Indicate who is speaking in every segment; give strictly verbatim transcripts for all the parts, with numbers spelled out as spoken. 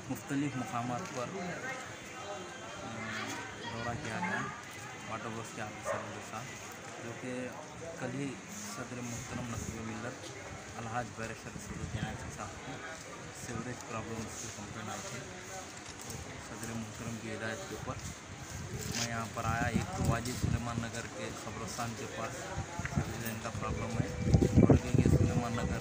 Speaker 1: मुख्तलिफ मकामात पर दौरा किया गया वाटर वर्क्स के ऑफिसरों के साथ, जो कि कल ही सदर मुहतरम नसीब मिल्लत अलहाज बैरिस्टर सदुद्दीन ओवैसी साहब की सीवरेज प्रॉब्लम्स की कंप्लेंट आई थी। सदर मुहतरम की हिदायत के ऊपर मैं यहाँ पर आया। एक तो वाजी सुलेमान नगर के खबरस्तान के पास सीवरेज लाइन का प्रॉब्लम है, और के सुलेमान नगर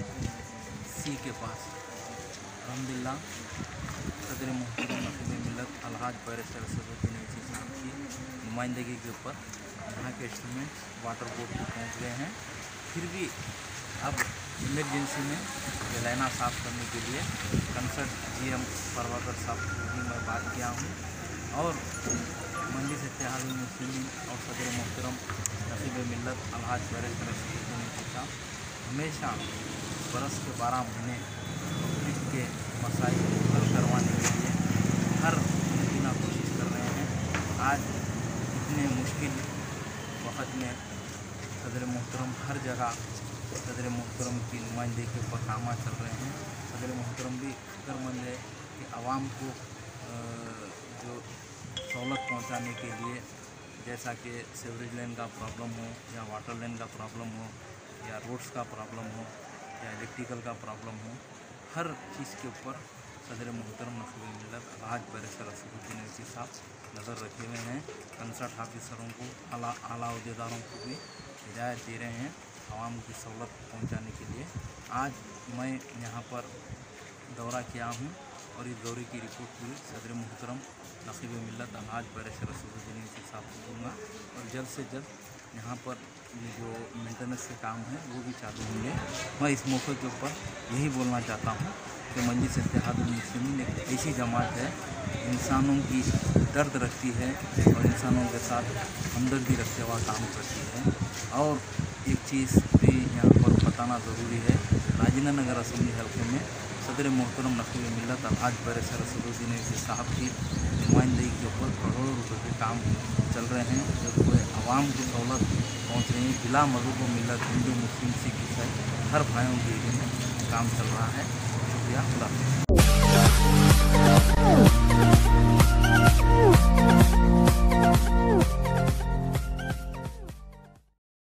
Speaker 1: सी के पास अल्हम्दुलिल्लाह सदर मुहतरम नसीब मिल्लत अलहाज बैरिस्टर सदुद्दीन ओवैसी साहब की नुमाइंदगी के ऊपर यहाँ के इंस्ट्रूमेंट वाटर बोर्ड को पहुँच गए हैं। फिर भी अब इमरजेंसी में ये लाइना साफ़ करने के लिए कंसर्ट जीएम प्रभाकर साहब को भी मैं बात किया हूँ, और मजलिस इत्तेहादुल मुस्लिमीन और सदर मुहतरम नसीब मिल्लत अलहाज बैरिस्टर सदुद्दीन ओवैसी साहब हमेशा बरस के बारह महीने पब्लिक के मसाइल को हल करवाने के लिए हर मुमकिन कोशिश कर रहे हैं। आज इतने मुश्किल वक्त में सदर मुहतरम हर जगह सदर मुहतरम की नुमाइंदगी के ऊपर काम चल रहे हैं। सदर मुहतरम भी फिक्रमंद है कि आवाम को जो सहूलत पहुंचाने के लिए, जैसा कि सीवरेज लाइन का प्रॉब्लम हो या वाटर लाइन का प्रॉब्लम हो या रोड्स का प्रॉब्लम हो या इलेक्ट्रिकल का प्रॉब्लम हो, हर चीज़ के ऊपर सदर मुहतरम नसीब मिल्लत अलहाज बैरिस्टर सदुद्दीन ओवैसी साहब नज़र रखे हुए हैं। कंसर्ट ऑफिसरों को, आला आला अहदेदारों को भी हिदायत दे रहे हैं आवाम की सहूलत पहुंचाने के लिए। आज मैं यहाँ पर दौरा किया हूँ और इस दौरे की रिपोर्ट पूरी सदर मुहतरम नसीब मिल्लत अलहाज बैरिस्टर सदुद्दीन ओवैसी साहब को दूँगा, और जल्द से जल्द यहाँ पर जो मेंटेनेंस के काम है वो भी चालू होंगे। मैं इस मौके के ऊपर यही बोलना चाहता हूँ कि मजलिस इत्तेहादुल मुस्लिमीन एक ऐसी जमात है, इंसानों की दर्द रखती है और इंसानों के साथ हमदर्दी रखते हुआ काम करती है। और एक चीज़ भी यहाँ पर बताना ज़रूरी है, राजेंद्र नगर असम्बली हल्के में सदर मुहतरम नसीब मिल्लत अलहाज बैरिस्टर सदुद्दीन ओवैसी साहब की नुमाइंदगी के ऊपर करोड़ों रुपये के काम चल रहे हैं, जो पूरे आवाम को सहूलत पहुँच रही है। बिला मज़हब व मिल्लत, हिंदू मुस्लिम सिख ईसाई हर भाइयों के लिए काम चल रहा है। शुक्रिया, खुदा हाफ़िज़।